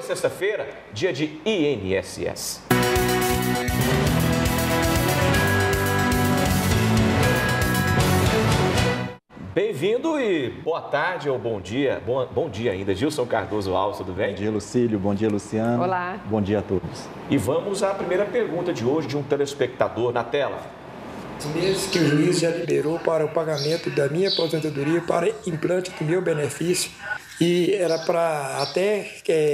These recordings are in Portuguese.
Hoje, sexta-feira, dia de INSS. Bem-vindo e boa tarde ou bom dia. Bom dia ainda. Gilson Cardoso Alves, tudo bem? Bom dia, Lucílio. Bom dia, Luciano. Olá. Bom dia a todos. E vamos à primeira pergunta de hoje de um telespectador na tela. Meses que o juiz já liberou para o pagamento da minha aposentadoria para implante do meu benefício e era para até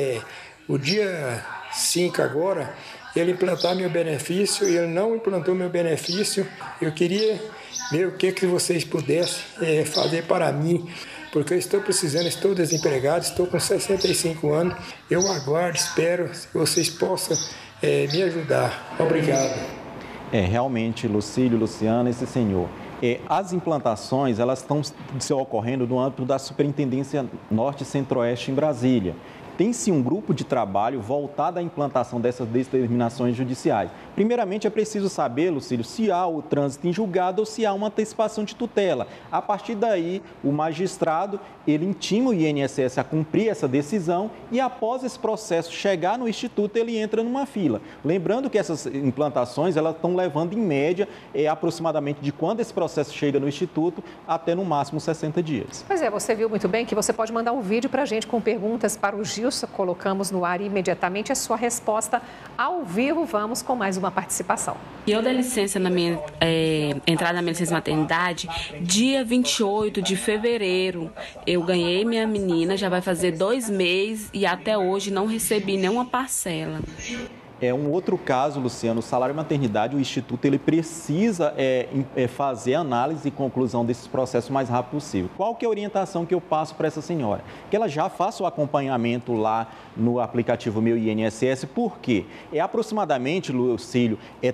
o dia 5 agora ele implantar meu benefício e ele não implantou meu benefício. Eu queria ver o que vocês pudessem fazer para mim, porque eu estou precisando, estou desempregado, estou com 65 anos. Eu aguardo, espero que vocês possam me ajudar. Obrigado. Realmente, Lucílio, Luciano, esse senhor. As implantações, elas estão ocorrendo no âmbito da Superintendência Norte e Centro-Oeste em Brasília. Tem-se um grupo de trabalho voltado à implantação dessas determinações judiciais. Primeiramente, é preciso saber, Lucílio, se há o trânsito em julgado ou se há uma antecipação de tutela. A partir daí, o magistrado, ele intima o INSS a cumprir essa decisão e, após esse processo chegar no Instituto, ele entra numa fila. Lembrando que essas implantações, elas estão levando, em média, aproximadamente de quando esse processo chega no Instituto, até no máximo 60 dias. Pois é, você viu muito bem que você pode mandar um vídeo para a gente com perguntas para o Gilson. Colocamos no ar imediatamente a sua resposta ao vivo. Vamos com mais uma participação. Eu dei licença na minha entrada na minha licença maternidade dia 28 de fevereiro. Eu ganhei minha menina, já vai fazer 2 meses e até hoje não recebi nenhuma parcela. Um outro caso, Luciano, o salário maternidade, o Instituto ele precisa fazer análise e conclusão desses processos o mais rápido possível. Qual que é a orientação que eu passo para essa senhora? Que ela já faça o acompanhamento lá no aplicativo Meu INSS, por quê? Aproximadamente, Lucílio,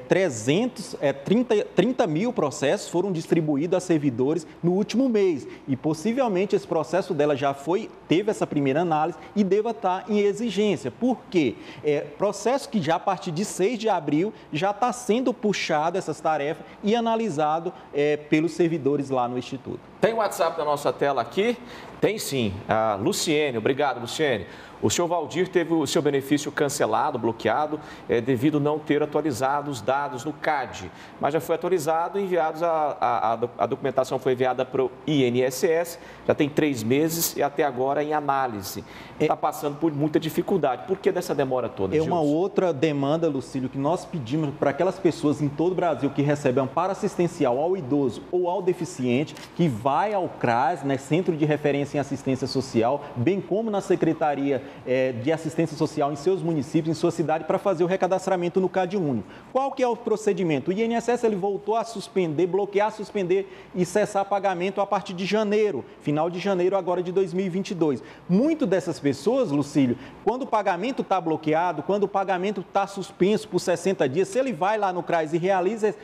30 mil processos foram distribuídos a servidores no último mês e possivelmente esse processo dela já teve essa primeira análise e deva estar em exigência. Por quê? Processo que já a partir de 6 de abril já está sendo puxado essas tarefas e analisado pelos servidores lá no Instituto. Tem o WhatsApp na nossa tela aqui? Tem sim. A Luciene, obrigado, Luciene. O senhor Valdir teve o seu benefício cancelado, bloqueado, devido não ter atualizado os dados no CAD. Mas já foi atualizado e enviados a documentação foi enviada para o INSS, já tem 3 meses e até agora em análise. Está passando por muita dificuldade. Por que dessa demora toda, Gilson? Uma outra demanda, Lucílio, que nós pedimos para aquelas pessoas em todo o Brasil que recebem amparo assistencial ao idoso ou ao deficiente, que vai ao CRAS, né, Centro de Referência em Assistência Social, bem como na Secretaria de Assistência Social em seus municípios, em sua cidade, para fazer o recadastramento no CAD único. Qual que é o procedimento? O INSS ele voltou a suspender, bloquear, suspender e cessar pagamento a partir de janeiro, final de janeiro agora de 2022. Muito dessas pessoas, Lucílio, quando o pagamento está bloqueado, quando o pagamento está suspenso por 60 dias, se ele vai lá no CRAS e realiza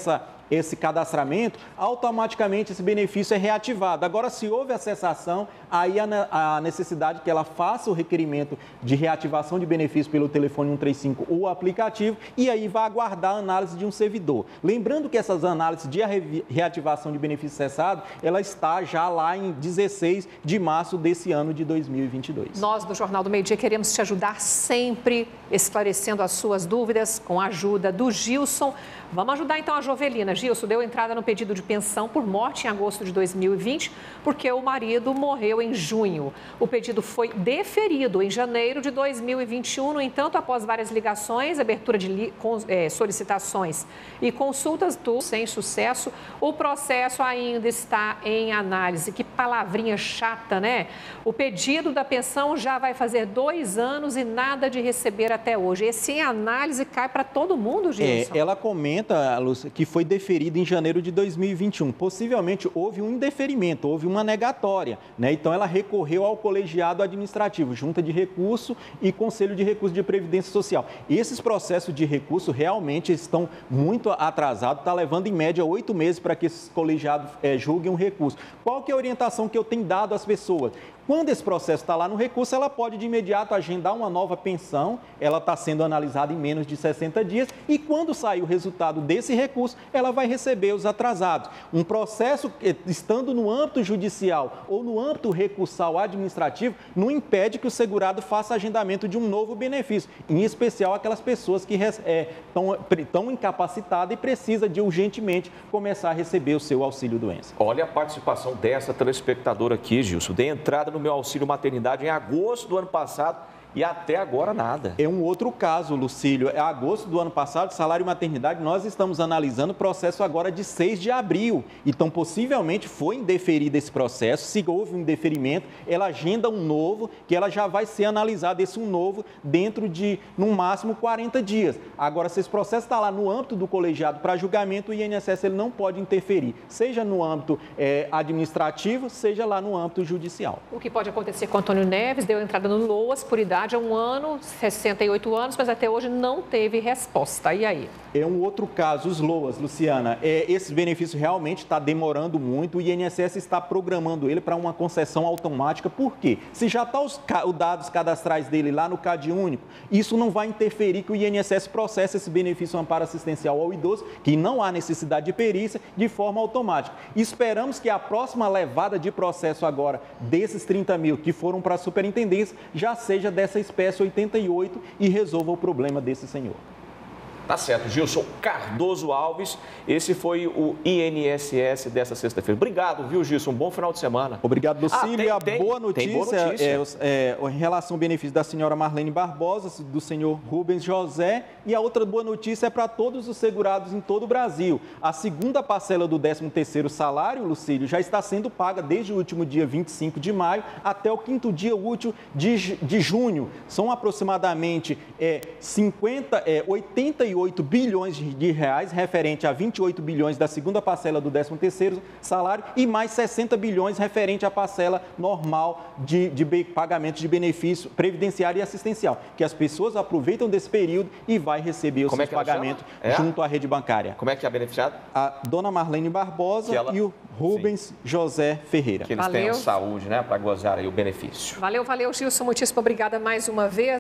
esse cadastramento, automaticamente esse benefício é reativado. Agora, se houve a cessação, aí a necessidade que ela faça o requerimento de reativação de benefício pelo telefone 135 ou aplicativo e aí vai aguardar a análise de um servidor. Lembrando que essas análises de reativação de benefício cessado, ela está já lá em 16 de março desse ano de 2022. Nós, do Jornal do Meio Dia, queremos te ajudar sempre esclarecendo as suas dúvidas com a ajuda do Gilson. Vamos ajudar então a Jovelina. Gilson deu entrada no pedido de pensão por morte em agosto de 2020, porque o marido morreu em junho. O pedido foi deferido em janeiro de 2021. No entanto, após várias ligações, abertura de solicitações e consultas sem sucesso, o processo ainda está em análise. Que palavrinha chata, né? O pedido da pensão já vai fazer 2 anos e nada de receber até hoje. Esse em análise cai para todo mundo, Gilson? Ela comenta, Lúcia, que foi deferido em janeiro de 2021. Possivelmente houve um indeferimento, houve uma negatória, né? Então ela recorreu ao colegiado administrativo, junta de recurso e conselho de recurso de previdência social. Esses processos de recurso realmente estão muito atrasados, está levando em média 8 meses para que esses colegiados julguem um recurso. Qual que é a orientação que eu tenho dado às pessoas? Quando esse processo está lá no recurso, ela pode de imediato agendar uma nova pensão, ela está sendo analisada em menos de 60 dias e quando sair o resultado desse recurso, ela vai receber os atrasados. Um processo, estando no âmbito judicial ou no âmbito recursal administrativo, não impede que o segurado faça agendamento de um novo benefício, em especial aquelas pessoas que estão incapacitadas e precisam de urgentemente começar a receber o seu auxílio-doença. Olha a participação dessa telespectadora aqui, Gilson. Dei entrada no meu auxílio maternidade em agosto do ano passado e até agora nada. É um outro caso, Lucílio. É agosto do ano passado, salário e maternidade, nós estamos analisando o processo agora de 6 de abril. Então, possivelmente foi indeferido esse processo. Se houve um indeferimento, ela agenda um novo, que ela já vai ser analisado, esse um novo, dentro de, no máximo, 40 dias. Agora, se esse processo está lá no âmbito do colegiado para julgamento, o INSS ele não pode interferir, seja no âmbito administrativo, seja lá no âmbito judicial. O que pode acontecer com o Antônio Neves, deu entrada no LOAS por idade há 1 ano, 68 anos, mas até hoje não teve resposta. E aí? É um outro caso, os LOAS, Luciana. Esse benefício realmente está demorando muito. O INSS está programando ele para uma concessão automática. Por quê? Se já está os dados cadastrais dele lá no CAD único, isso não vai interferir que o INSS processe esse benefício amparo assistencial ao idoso, que não há necessidade de perícia, de forma automática. Esperamos que a próxima levada de processo agora, desses 30 mil que foram para a superintendência, já seja dessa espécie 88 e resolva o problema desse senhor. Tá certo, Gilson Cardoso Alves, esse foi o INSS dessa sexta-feira. Obrigado, viu, Gilson? Um bom final de semana. Obrigado, Lucílio. A boa notícia em relação ao benefício da senhora Marlene Barbosa, do senhor Rubens José, e a outra boa notícia é para todos os segurados em todo o Brasil. A segunda parcela do 13º salário, Lucílio, já está sendo paga desde o último dia 25 de maio até o 5º dia útil de junho. São aproximadamente 88 bilhões de reais, referente a 28 bilhões da segunda parcela do 13º salário e mais 60 bilhões referente à parcela normal de pagamento de benefício previdenciário e assistencial, que as pessoas aproveitam desse período e vai receber o seu pagamento junto à rede bancária. Como é que é a beneficiada? A dona Marlene Barbosa e o Rubens José Ferreira. Que eles tenham saúde, né, para gozar aí o benefício. Valeu, Gilson. Muitíssimo obrigada mais uma vez.